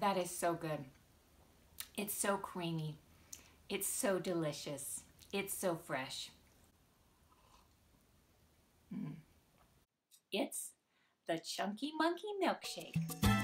That is so good. It's so creamy. It's so delicious. It's so fresh. It's the Chunky Monkey Milkshake.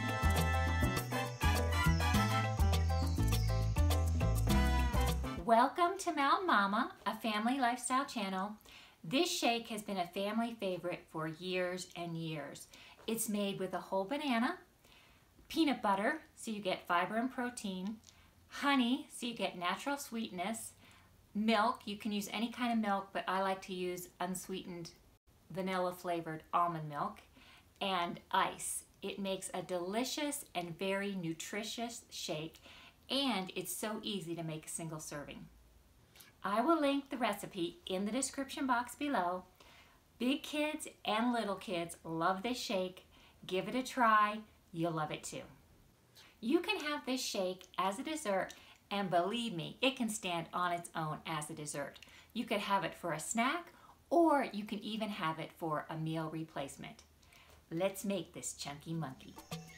Welcome to Mountain Mama, a family lifestyle channel. This shake has been a family favorite for years and years. It's made with a whole banana, peanut butter, so you get fiber and protein, honey, so you get natural sweetness, milk, you can use any kind of milk, but I like to use unsweetened vanilla flavored almond milk, and ice. It makes a delicious and very nutritious shake, and it's so easy to make a single serving. I will link the recipe in the description box below. Big kids and little kids love this shake. Give it a try. You'll love it too. You can have this shake as a dessert, and believe me, it can stand on its own as a dessert. You could have it for a snack, or you can even have it for a meal replacement. Let's make this Chunky Monkey.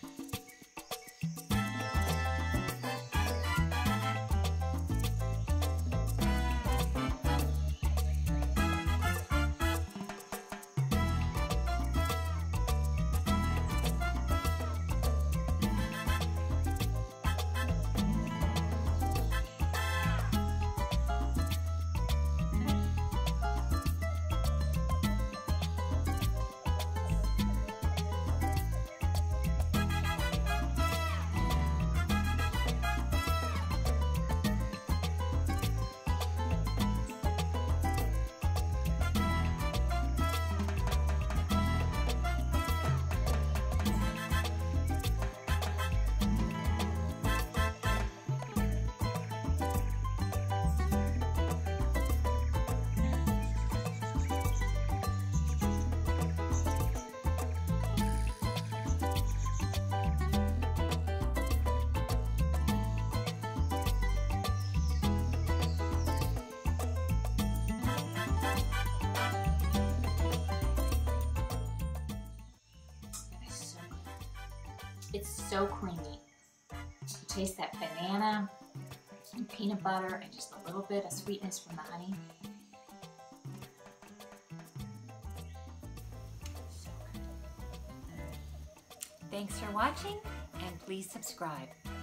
It's so creamy. You taste that banana and peanut butter and just a little bit of sweetness from the honey. So good. Thanks for watching, and please subscribe.